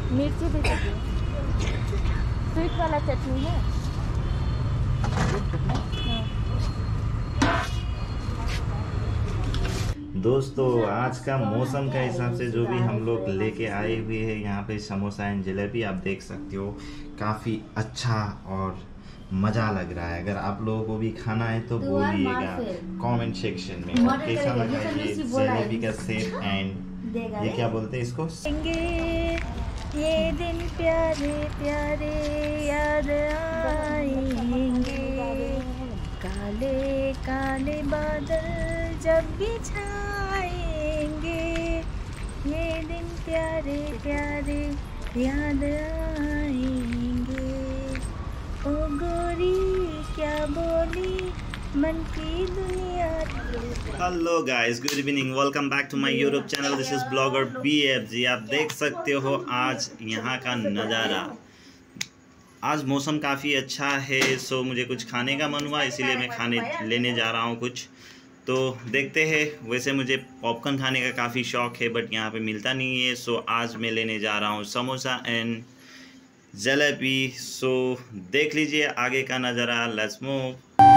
मिर्ची भी दीजिए। स्वीट वाला चटनी है। दोस्तों आज का मौसम के हिसाब से जो भी हम लोग लेके आए हुए हैं यहाँ पे समोसा एंड जलेबी, आप देख सकते हो काफ़ी अच्छा और मज़ा लग रहा है। अगर आप लोगों को भी खाना है तो बोलिएगा कमेंट सेक्शन में और कैसा लगा ये जलेबी का सेट एंड ये क्या बोलते हैं इसको। ये दिन प्यारे प्यारे याद आएंगे, काले काले बादल जब भी छाएंगे, ये दिन प्यारे प्यारे याद आएंगे। ओ गोरी क्या बोली मन की दुनिया। Hello guys, good evening, welcome back to my YouTube channel. This is blogger BFG। आप देख सकते हो आज यहाँ का नज़ारा। आज मौसम काफ़ी अच्छा है, सो मुझे कुछ खाने का मन हुआ, इसीलिए मैं खाने लेने जा रहा हूँ कुछ। तो देखते हैं। वैसे मुझे पॉपकॉर्न खाने का काफ़ी शौक़ है बट यहाँ पे मिलता नहीं है, सो आज मैं लेने जा रहा हूँ समोसा एंड जलेबी। सो देख लीजिए आगे का नज़ारा। Let's move.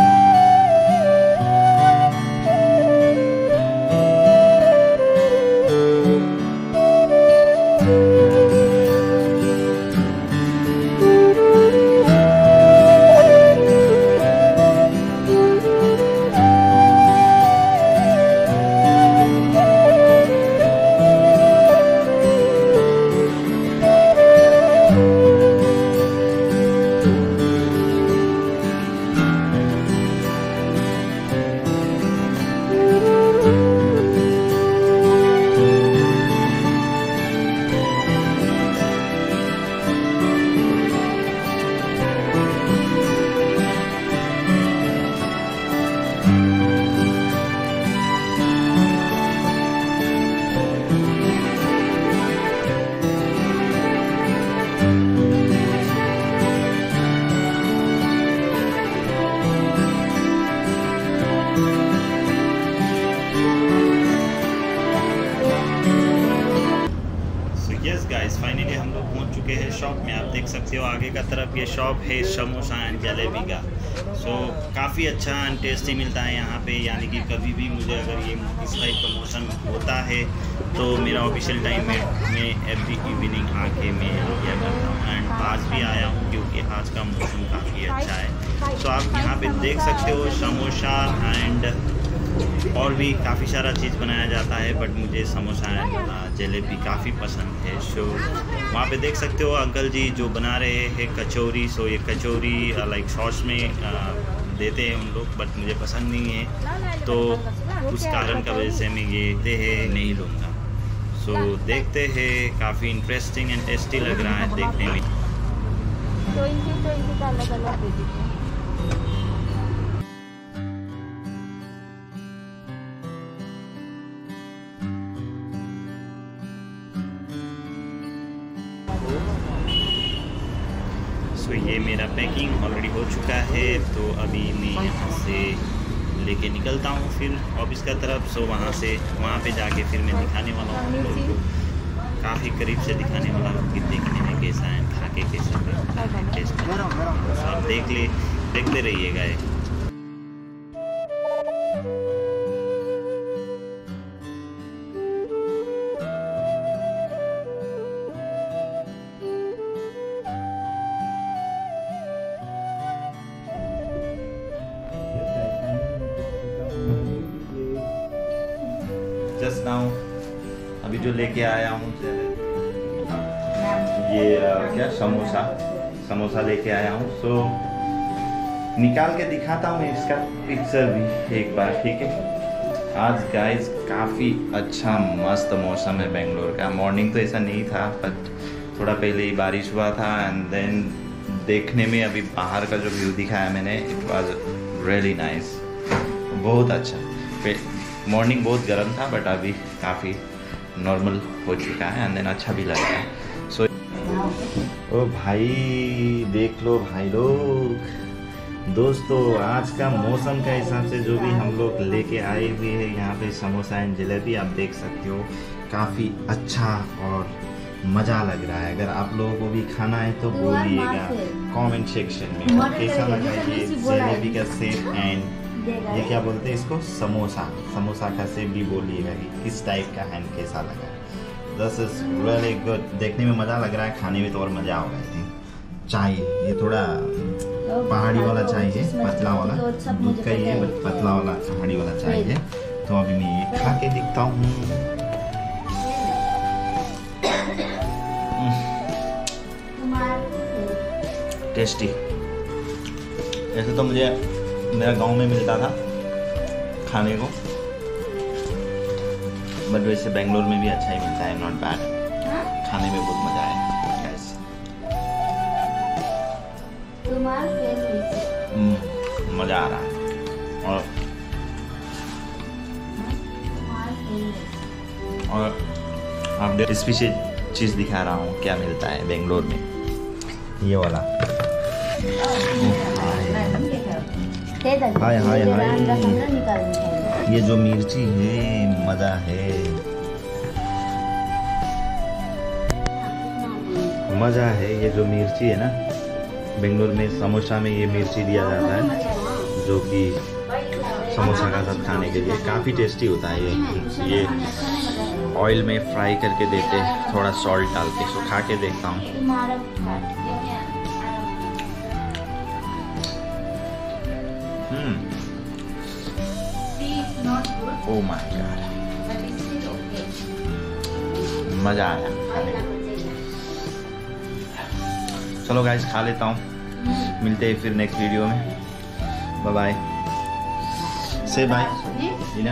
Yes guys, finally हम लोग पहुंच चुके हैं शॉप में। आप देख सकते हो आगे का तरफ ये शॉप है समोसा एंड जलेबी का। सो काफ़ी अच्छा एंड टेस्टी मिलता है यहाँ पे। यानी कि कभी भी मुझे अगर ये इस टाइप का मौसम होता है तो मेरा ऑफिशियल टाइम में मैं एवरी इवनिंग आके मैं किया करता हूँ। एंड आज भी आया हूँ क्योंकि आज का मौसम काफ़ी अच्छा है। सो आप यहाँ पे देख सकते हो समोसा एंड और भी काफ़ी सारा चीज़ बनाया जाता है बट मुझे समोसा एंड जलेबी काफ़ी पसंद है। सो वहाँ पे देख सकते हो अंकल जी जो बना रहे हैं कचौरी। सो ये कचौरी लाइक सॉस में देते हैं उन लोग बट मुझे पसंद नहीं है, तो उस कारण का वजह से मैं ये नहीं लूँगा। सो देखते हैं, काफ़ी इंटरेस्टिंग एंड टेस्टी लग रहा है देखने में। तो इनकी का अलग अलग दे दीजिए। सो ये मेरा पैकिंग ऑलरेडी हो चुका है, तो अभी मैं यहाँ से लेके निकलता हूँ फिर ऑफिस का तरफ। सो वहाँ पे जाके फिर मैं दिखाने वाला हूँ लोगों को, काफ़ी करीब से दिखाने वाला हूँ कि देखने में कैसा है, खा के कैसा है, टेस्ट। सो आप देखते रहिएगा ये। जस्ट नाउ अभी जो लेके आया हूँ ये क्या समोसा लेके आया हूँ। सो निकाल के दिखाता हूँ इसका पिक्चर भी एक बार, ठीक है। आज गाइस काफ़ी अच्छा मस्त मौसम है बेंगलोर का। मॉर्निंग तो ऐसा नहीं था बट थोड़ा पहले ही बारिश हुआ था एंड देन देखने में अभी बाहर का जो व्यू दिखाया मैंने, इट वाज रियली नाइस, बहुत अच्छा। मॉर्निंग बहुत गर्म था बट अभी काफ़ी नॉर्मल हो चुका है एंड देन अच्छा भी लग रहा है। सो ओ भाई देख लो भाई लोग, दोस्तों आज का मौसम के हिसाब से जो भी हम लोग लेके आए हुए हैं यहाँ पे समोसा एंड जलेबी, आप देख सकते हो काफ़ी अच्छा और मज़ा लग रहा है। अगर आप लोगों को भी खाना है तो बोलिएगा कमेंट सेक्शन में कैसा लगा ये जलेबी का सेब एंड ये क्या बोलते हैं इसको, समोसा का सेब भी बोलिएगा कि किस टाइप का है, कैसा लगा। This is really good. देखने में मज़ा लग रहा है, खाने में तो और मज़ा होगा। आई थिंक चाय ये थोड़ा पहाड़ी वाला चाय है, पतला वाला, दूध का ही है बट पतला वाला पहाड़ी वाला चाय है। तो अभी मैं ये खा के दिखता हूँ। टेस्टी। ऐसे तो मुझे मेरा गांव में मिलता था खाने को, बट वैसे बेंगलोर में भी अच्छा ही मिलता है, नॉट बैड। खाने में बहुत मजा आया। मजा आ रहा है। और आप स्पेशल चीज़ दिखा रहा हूँ क्या मिलता है बेंगलोर में, ये वाला। हाय हाय हाय, ये जो मिर्ची है मजा है, मजा है। ये जो मिर्ची है ना, बेंगलोर में समोसा में ये मिर्ची दिया जाता है, जो कि समोसा का साथ खाने के लिए काफ़ी टेस्टी होता है। ये ऑयल में फ्राई करके देते हैं, थोड़ा सॉल्ट डाल के। सो खा के देखता हूँ। ओह माय गॉड, मजा आया खाने में। चलो गाइस खा लेता हूँ, मिलते हैं फिर नेक्स्ट वीडियो में। Bye bye, say bye Nina,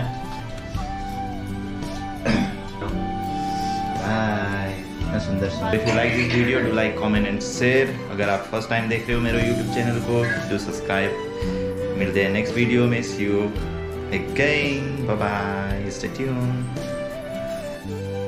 bye. सुंदर सुंदर। If you like this video do like, comment and share. अगर आप फर्स्ट टाइम देख रहे हो मेरे यूट्यूब चैनल को, डू सब्सक्राइब। मिलते हैं नेक्स्ट वीडियो में। See you again, bye bye, stay tuned.